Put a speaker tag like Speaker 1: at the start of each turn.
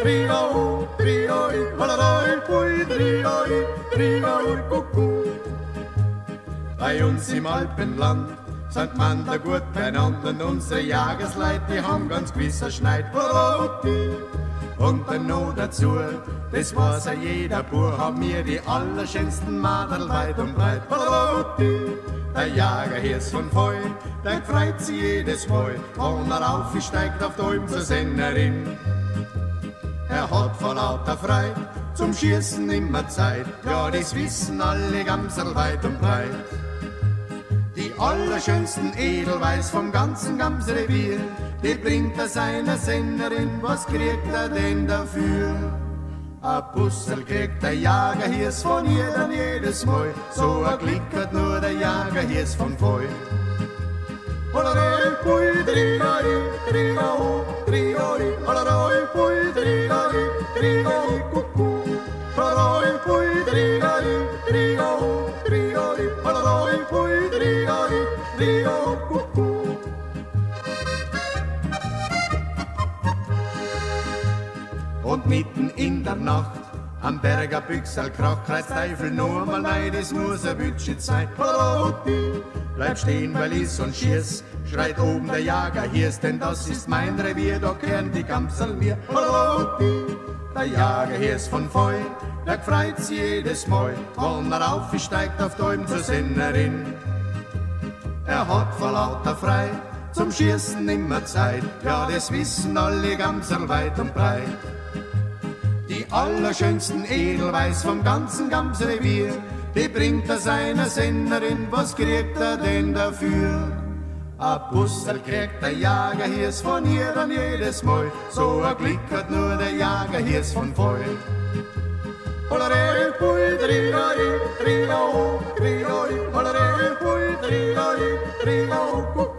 Speaker 1: Trio, Trio, Hollerei, Pui, Trio, Trio, Kuckuck. Bei uns im Alpenland sind man da gut beieinander und unsere Jagersleute, die haben ganz gewiss ein Schneid. Und dann noch dazu, das weiß ja jeder Bub, haben wir die allerschönsten Maderl weit und breit. Der Jager hier ist von Feu, der freut sich jedes Mal, wenn er aufsteigt auf Däum zur Sennerin. Er hat vor lauter Freude zum Schießen immer Zeit, ja, das wissen alle Gamserl weit und breit. Die allerschönsten Edelweiß vom ganzen Gamsrevier, die bringt er seiner Sennerin, was kriegt er denn dafür? A Pussel kriegt der Jagerhirs von ihr dann jedes Mal, so a Glück hat nur der Jagerhirs von Feu. Hollerei, pui, Trio, Trio, Trio, Hollerei, pui, Trio, Trio, Kuckuck. Hollerei, pui, Trio, Trio, Trio, Hollerei, pui, Trio, Trio, Kuckuck. Und mitten in der Nacht am Berger Büchsel krach, kreist Teufel nur mal nein, das muss ein Bütschit sein. Bleib stehen, weil ich's und schieß, schreit oben der Jager Hirs, denn das ist mein Revier, da kehren die Gamsel mir. Der Jager Hirs von Feu, der freut sich jedes Mal, wenn er aufsteigt auf Däum zur Sennerin. Er hat vor lauter Frei zum Schießen immer Zeit, ja, das wissen alle Gamsel weit und breit. Die allerschönsten Edelweiß vom ganzen Gamsrevier, die bringt er seiner Sennerin, was kriegt er denn dafür? A Pussel kriegt der Jagerhirs von ihr dann jedes Mal, so a Glück hat nur der Jagerhirs von Feu. Hollerei, pui, Trio, Trio, Trio, Hollerei, pui, Trio, Trio, Kuckuck.